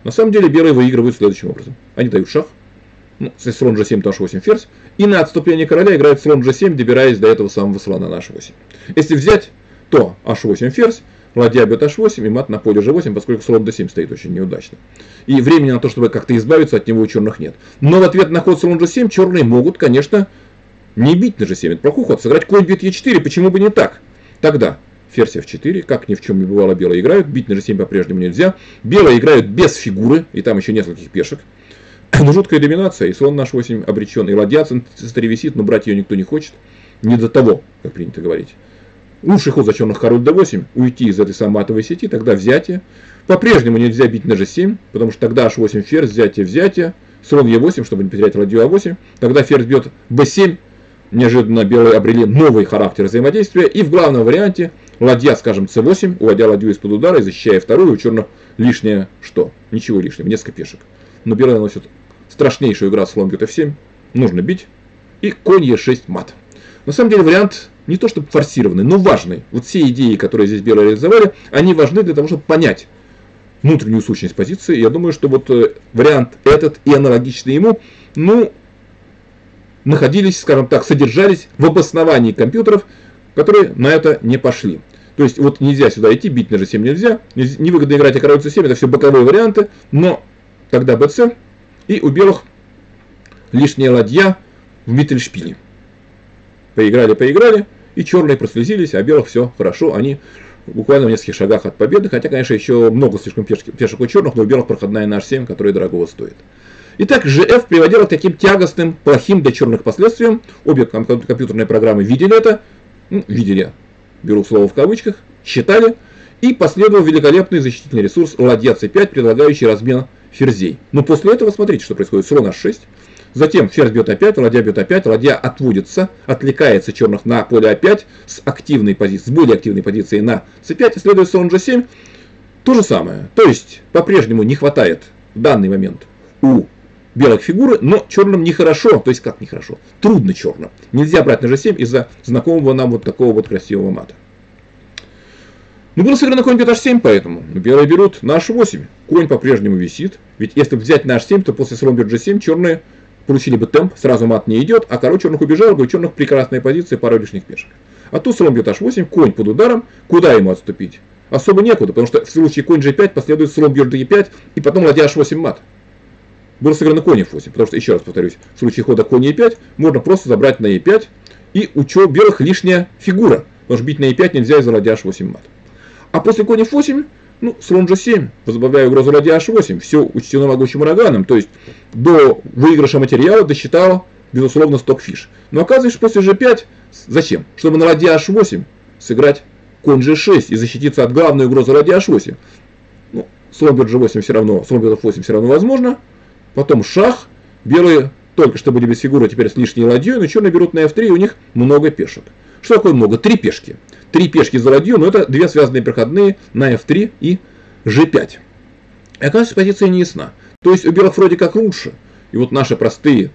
На самом деле белые выигрывают следующим образом. Они дают шах, ну, если слон g7, то h8 ферзь, и на отступление короля играет слон g7, добираясь до этого самого слона на h8. Если взять, то h8 ферзь, ладья бьет h8 и мат на поле g8, поскольку слон d7 стоит очень неудачно. И времени на то, чтобы как-то избавиться от него, у черных нет. Но в ответ на ход слон g7 черные могут, конечно, не бить на g7. Это плохой ход. Сыграть конь бьет e4, почему бы не так? Тогда ферзь f4, как ни в чем не бывало, белые играют. Бить на g7 по-прежнему нельзя. Белые играют без фигуры, и там еще нескольких пешек. Но жуткая доминация, и слон на h8 обречен. И ладья в центре висит, но брать ее никто не хочет. Не до того, как принято говорить. Лучший ход за черных король d8, уйти из этой самой матовой сети, тогда взятие. По-прежнему нельзя бить на g7, потому что тогда h8 ферзь, взятие. Слон e8, чтобы не потерять ладью a8. Тогда ферзь бьет b7. Неожиданно белые обрели новый характер взаимодействия. И в главном варианте ладья, скажем, c8, уводя ладью из-под удара и защищая вторую. У черных лишнее что? Ничего лишнего, несколько пешек. Но белые наносят страшнейшую игру, слон бьет f7. Нужно бить. И конь e6 мат. На самом деле вариант не то чтобы форсированный, но важный. Вот все идеи, которые здесь белые реализовали, они важны для того, чтобы понять внутреннюю сущность позиции. Я думаю, что вот вариант этот и аналогичный ему, ну, находились, скажем так, содержались в обосновании компьютеров, которые на это не пошли. То есть вот нельзя сюда идти, бить на g7 нельзя, невыгодно играть и король c7, это все боковые варианты, но тогда bc, и у белых лишняя ладья в миттельшпиле. Поиграли, и черные прослезились, а белых все хорошо, они буквально в нескольких шагах от победы, хотя, конечно, еще много слишком пешек у черных, но у белых проходная на h7, которая дорогого стоит. Итак, GF приводила к таким тягостным, плохим для черных последствиям. Обе компьютерные программы видели это, видели, беру слово в кавычках, считали, и последовал великолепный защитительный ресурс ладья c5, предлагающий размен ферзей. Но после этого смотрите, что происходит. Слон h6, затем ферзь бьет a5, ладья бьет a5, ладья отводится, отвлекается черных на поле a5 с активной позиции, с более активной позицией на c5, и следует слон g7. То же самое. То есть, по-прежнему не хватает в данный момент у белых фигуры, но черным нехорошо. То есть, как нехорошо? Трудно черным. Нельзя брать на g7 из-за знакомого нам вот такого вот красивого мата. Ну, было сыграно конь бьет h7, поэтому белые берут на h8. Конь по-прежнему висит. Ведь если взять на h7, то после слон бьет g7 черные получили бы темп, сразу мат не идет, а король черных убежал бы, у черных прекрасная позиция, пара лишних пешек. А тут слон бьет h8, конь под ударом, куда ему отступить? Особо некуда, потому что в случае конь g5 последует слон бьет e5, и потом ладья h8 мат. Было сыграно конь f8, потому что, еще раз повторюсь, в случае хода конь e5 можно просто забрать на e5, и у белых лишняя фигура, потому что бить на e5 нельзя из-за ладья h8 мат. А после конь f8, ну, слон g7, возобновляя угрозу ладья h8, все учтено могучим ураганом, то есть до выигрыша материала досчитал, безусловно, сток-фиш. Но оказывается, после g5, зачем? Чтобы на ладья h8 сыграть конь g6 и защититься от главной угрозы ладья h8. Ну, слон бьет g8 все равно, слон бьет f8 все равно возможно. Потом шах, белые только что были без фигуры, теперь с лишней ладьей, но черные берут на f3, и у них много пешек. Что такое много? 3 пешки. 3 пешки за ладью, но это 2 связанные проходные на f3 и g5. И оказывается, позиция не ясна. То есть у белых вроде как лучше. И вот наши простые,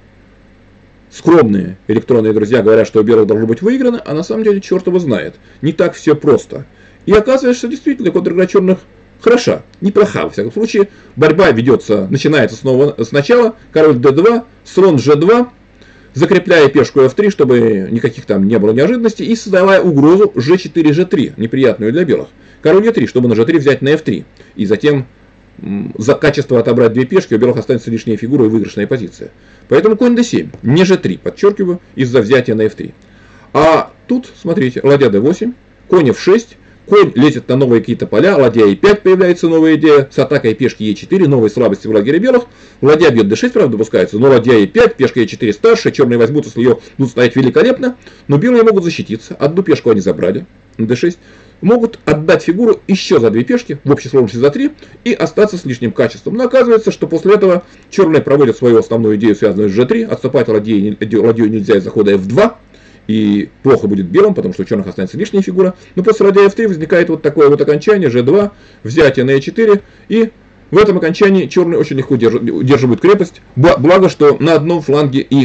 скромные электронные друзья говорят, что у белых должно быть выиграно, а на самом деле черт его знает. Не так все просто. И оказывается, что действительно контр-игра черных хороша, неплоха, во всяком случае. Борьба ведется, начинается снова сначала. Король d2, слон g2, закрепляя пешку f3, чтобы никаких там не было неожиданностей, и создавая угрозу g4, g3, неприятную для белых. Король e3, чтобы на g3 взять на f3. И затем за качество отобрать 2 пешки, у белых останется лишняя фигура и выигрышная позиция. Поэтому конь d7, не g3, подчеркиваю, из-за взятия на f3. А тут, смотрите, ладья d8, конь f6, конь лезет на новые какие-то поля, ладья e5, появляется новая идея, с атакой пешки e4, новые слабости в лагере белых, ладья бьет d6, правда, допускается, но ладья e5, пешка e4 старше, черные возьмут, если ее будут стоять великолепно, но белые могут защититься, одну пешку они забрали на d6, могут отдать фигуру еще за 2 пешки, в общей сложности за 3, и остаться с лишним качеством. Но оказывается, что после этого черные проводят свою основную идею, связанную с g3, отступать ладьей нельзя из-за хода f2, и плохо будет белым, потому что у черных останется лишняя фигура. Но после ладья f3 возникает вот такое вот окончание, g2, взятие на e4, и в этом окончании черные очень легко удерживают крепость. Благо, что на одном фланге и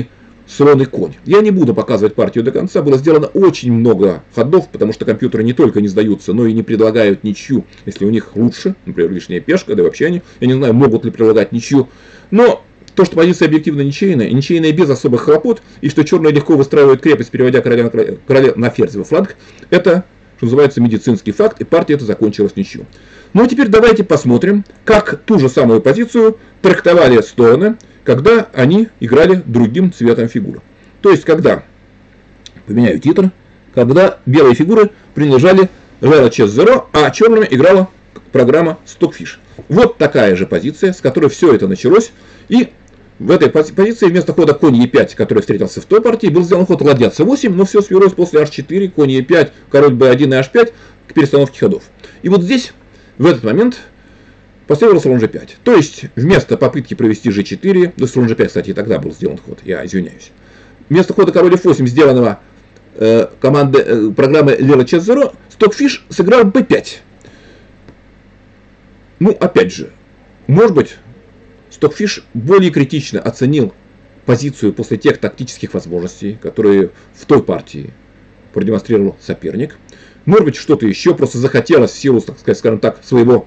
слон и конь. Я не буду показывать партию до конца. Было сделано очень много ходов, потому что компьютеры не только не сдаются, но и не предлагают ничью, если у них лучше, например, лишняя пешка, да и вообще они, я не знаю, могут ли предлагать ничью. Но то, что позиция объективно ничейная, ничейная без особых хлопот, и что черные легко выстраивают крепость, переводя короля на ферзевый фланг, это, что называется, медицинский факт, и партия эта закончилась ничью. Ну а теперь давайте посмотрим, как ту же самую позицию трактовали стороны, когда они играли другим цветом фигуры. То есть, когда, поменяю титр, когда белые фигуры принадлежали Жара Chess0, а черными играла программа Stockfish. Вот такая же позиция, с которой все это началось, и в этой позиции вместо хода конь e5, который встретился в той партии, был сделан ход ладья c8, но все свелось после h4, конь e5, король b1 и h5 к перестановке ходов. И вот здесь, в этот момент, последовал слон g5. То есть, вместо попытки провести g4, да слон g5, кстати, и тогда был сделан ход, я извиняюсь. Вместо хода король f8, сделанного программы Jara Chess0, Stockfish сыграл b5. Ну, опять же, может быть, Stockfish более критично оценил позицию после тех тактических возможностей, которые в той партии продемонстрировал соперник. Может быть, что-то еще просто захотелось в силу, так сказать, скажем так, своего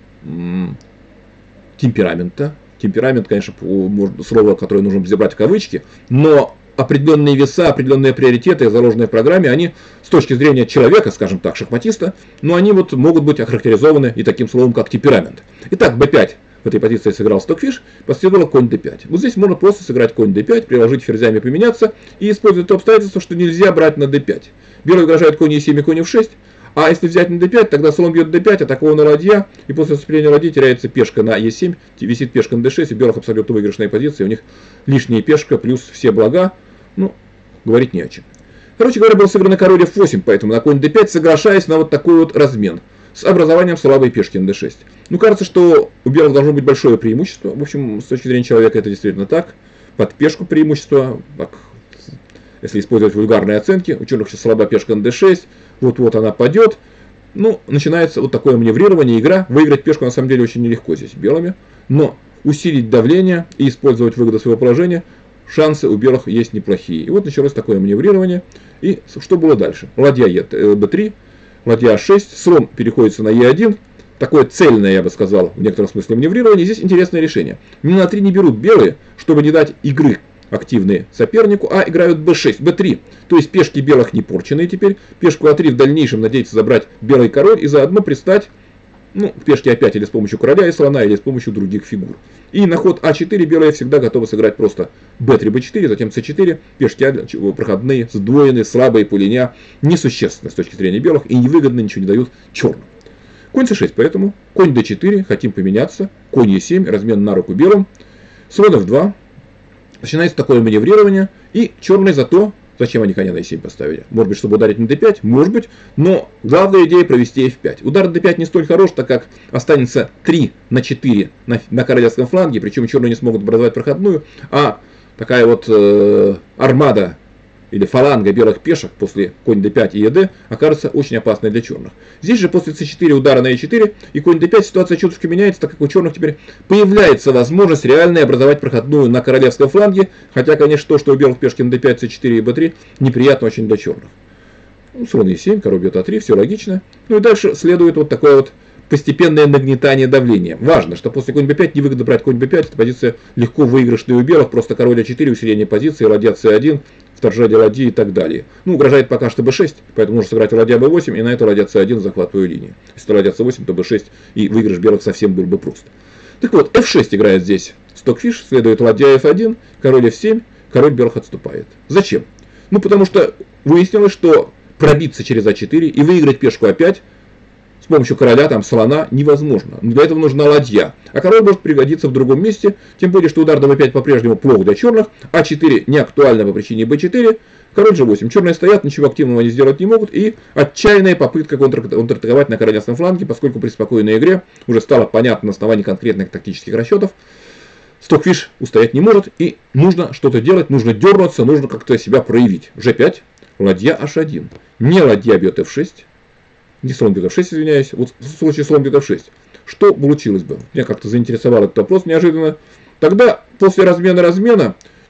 темперамента. Темперамент, конечно, слово, которое нужно взять в кавычки, но определенные веса, определенные приоритеты, заложенные в программе, они с точки зрения человека, скажем так, шахматиста, но они вот могут быть охарактеризованы и таким словом, как темперамент. Итак, b5 в этой позиции сыграл Stockfish, последовало конь d5. Вот здесь можно просто сыграть конь d5, приложить ферзями, поменяться и использовать то обстоятельство, что нельзя брать на d5. Белые угрожают конь e7 и конь f6, а если взять на d5, тогда слон бьет d5, атакована ладья, и после сцепления ладьи теряется пешка на e7, висит пешка на d6, и белых абсолютно выигрышная позиция, у них лишняя пешка плюс все блага, ну, говорить не о чем. Короче говоря, был сыгран король f8, поэтому на конь d5, соглашаясь на вот такой вот размен с образованием слабой пешки на d6. Ну, кажется, что у белых должно быть большое преимущество. В общем, с точки зрения человека это действительно так. Под пешку преимущество, так, если использовать вульгарные оценки, у черных сейчас слабая пешка на d6, вот-вот она падет. Ну, начинается вот такое маневрирование, игра. Выиграть пешку на самом деле очень нелегко здесь белыми, но усилить давление и использовать выгоду своего положения, шансы у белых есть неплохие. И вот началось такое маневрирование. И что было дальше? Ладья b3, ладья h6, слон переходится на e1. Такое цельное, я бы сказал, в некотором смысле маневрирование. Здесь интересное решение. Ни на 3 не берут белые, чтобы не дать игры активные сопернику, а играют b6, b3. То есть пешки белых не порченные теперь. Пешку a3 в дальнейшем надеется забрать белый король и заодно пристать, ну, к пешке a5 или с помощью короля и слона, или с помощью других фигур. И на ход а4 белые всегда готовы сыграть просто b3, b4, затем c4. Пешки проходные, сдвоенные, слабые по линия, несущественны с точки зрения белых и невыгодно, ничего не дают черным. Конь c6, поэтому конь d4, хотим поменяться, конь e7, размен на руку белым, слон f2. Начинается такое маневрирование, и черные зато, зачем они коня на e7 поставили? Может быть, чтобы ударить на d5, может быть, но главная идея провести f5. Удар на d5 не столь хорош, так как останется 3 на 4 на королевском фланге, причем черные не смогут образовать проходную, а такая вот армада или фаланга белых пешек после конь d5 и ед окажется очень опасной для черных. Здесь же после c4 удара на e4 и конь d5 ситуация чуточку меняется, так как у черных теперь появляется возможность реально образовать проходную на королевском фланге, хотя, конечно, то, что у белых пешки на d5, c4 и b3 неприятно очень для черных. Ну, слон e7, король бьет a3, все логично. Ну и дальше следует вот такое вот постепенное нагнетание давления. Важно, что после конь b5 невыгодно брать конь b5, эта позиция легко выигрышная у белых, просто король a4, усиление позиции, ладья c1, вторжение ладьи и так далее. Ну, угрожает пока что b6, поэтому нужно сыграть ладья b8, и на это ладья c1, захватываю линию. Если ладья c8, то b6, и выигрыш белых совсем был бы прост. Так вот, f6 играет здесь Stockfish, следует ладья f1, король f7, король белых отступает. Зачем? Ну, потому что выяснилось, что пробиться через a4 и выиграть пешку a5 с помощью короля, там, слона невозможно. Но для этого нужна ладья. А король может пригодиться в другом месте, тем более, что удар на b5 по-прежнему плохо для черных, а4 не актуально по причине b4, король g8. Черные стоят, ничего активного они сделать не могут, и отчаянная попытка контратаковать на королевском фланге, поскольку при спокойной игре уже стало понятно на основании конкретных тактических расчетов, Stockfish устоять не может, и нужно что-то делать, нужно дернуться, нужно как-то себя проявить. g5, ладья h1. Не ладья бьет f6, не слон бьет f6, извиняюсь, вот в случае слон бьет f6. Что получилось бы? Меня как-то заинтересовал этот вопрос неожиданно. Тогда, после размена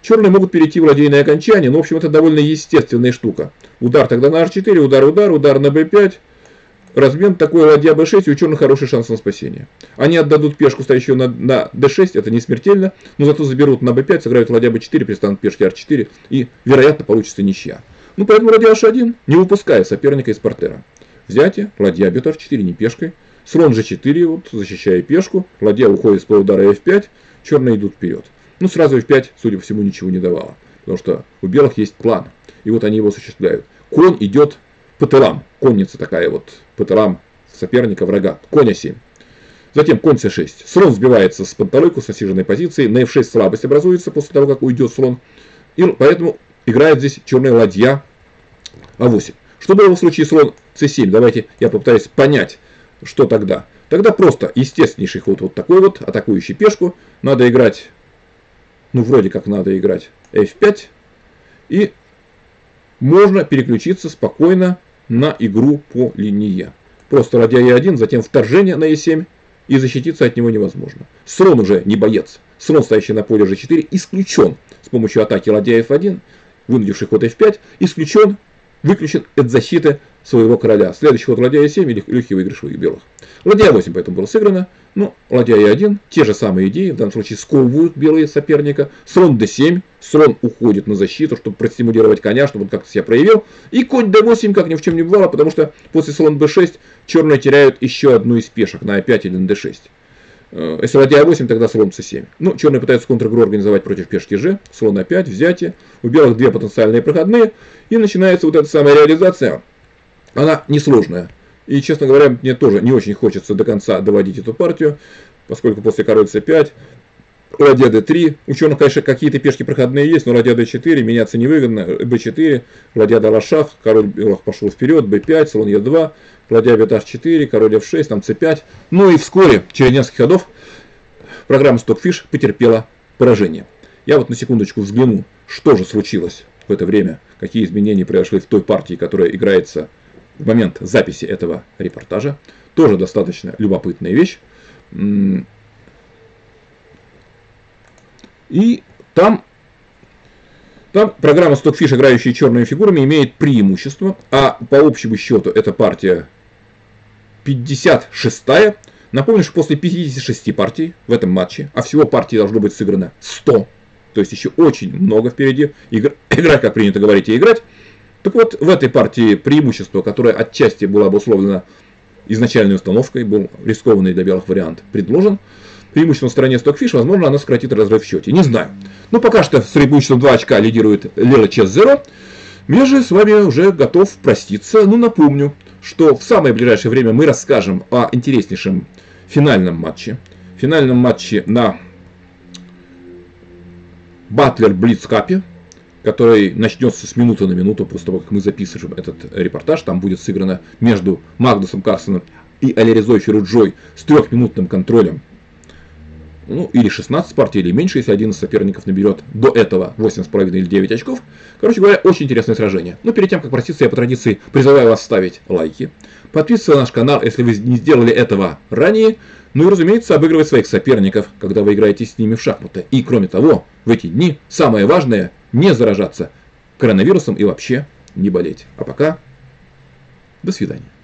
черные могут перейти в ладейное окончание, но в общем это довольно естественная штука. Удар тогда на h4, удар на b5, размен такой, ладья b6, и у черных хороший шанс на спасение. Они отдадут пешку, стоящую на d6, это не смертельно, но зато заберут на b5, сыграют ладья b4, перестанут пешки h4, и вероятно получится ничья. Ну поэтому ладья h1, не выпуская соперника из портера. Взятие, ладья бьет h4, не пешкой, слон g4, вот, защищая пешку, ладья уходит с полудара f5, черные идут вперед. Ну сразу f5, судя по всему, ничего не давало, потому что у белых есть план, и вот они его осуществляют. Конь идет по тылам, конница такая вот, по тылам соперника, врага, конь a7. Затем конь c6, слон сбивается с панталыку, с осиженной позиции, на f6 слабость образуется после того, как уйдет слон, и поэтому играет здесь черная ладья a8. Что было в случае слон c7? Давайте я попытаюсь понять, что тогда. Тогда просто естественнейший ход вот такой вот, атакующий пешку, надо играть, ну вроде как надо играть f5, и можно переключиться спокойно на игру по линии. Просто ладья e1, затем вторжение на e7, и защититься от него невозможно. Слон уже не боец. Слон, стоящий на поле g4, исключен с помощью атаки ладья f1, вынудивший ход f5, исключен, выключен от защиты своего короля. Следующий ход ладья e7 и легкий выигрыш у белых. Ладья e8 поэтому было сыграно. Ну, ладья e1, те же самые идеи, в данном случае сковывают белые соперника. Слон d7, слон уходит на защиту, чтобы простимулировать коня, чтобы он как-то себя проявил. И конь d8, как ни в чем не бывало, потому что после слон b6 черные теряют еще одну из пешек на a5 или на d6. Если ладья a8, тогда слон c7. Ну, черные пытаются контр-игру организовать против пешки g, слон a5, взятие. У белых две потенциальные проходные, и начинается вот эта самая реализация. Она несложная. И, честно говоря, мне тоже не очень хочется до конца доводить эту партию, поскольку после король c5, ладья d3, у черных, конечно, какие-то пешки проходные есть, но ладья d4, меняться невыгодно, b4, ладья дала шах, король белых пошел вперед, b5, слон e2, ладья бьет h4, король f6, там c5. Ну и вскоре, через несколько ходов, программа Stockfish потерпела поражение. Я вот на секундочку взгляну, что же случилось в это время, какие изменения произошли в той партии, которая играется в момент записи этого репортажа. Тоже достаточно любопытная вещь. И там программа Stockfish, играющая черными фигурами, имеет преимущество. А по общему счету эта партия 56-я. Напомню, что после 56 партий в этом матче, а всего партий должно быть сыграно 100, то есть еще очень много впереди, играть, как принято говорить, и играть. Так вот, в этой партии преимущество, которое отчасти было обусловлено изначальной установкой, был рискованный для белых вариант предложен. Преимущество на стороне Stockfish, возможно, она сократит разрыв в счете. Не знаю. Но пока что с преимуществом 2 очка лидирует Лила Чес-0. Я же с вами уже готов проститься. Ну, напомню, что в самое ближайшее время мы расскажем о интереснейшем финальном матче. Финальном матче на Батлер Блиц Капе, который начнется с минуты на минуту после того, как мы записываем этот репортаж. Там будет сыграно между Магнусом Карлсеном и Алирезой Феруджой с 3-минутным контролем. Ну, или 16 партий, или меньше, если один из соперников наберет до этого 8,5 или 9 очков. Короче говоря, очень интересное сражение. Но перед тем, как проститься, я по традиции призываю вас ставить лайки, подписываться на наш канал, если вы не сделали этого ранее. Ну и, разумеется, обыгрывать своих соперников, когда вы играете с ними в шахматы. И, кроме того, в эти дни самое важное – не заражаться коронавирусом и вообще не болеть. А пока, до свидания.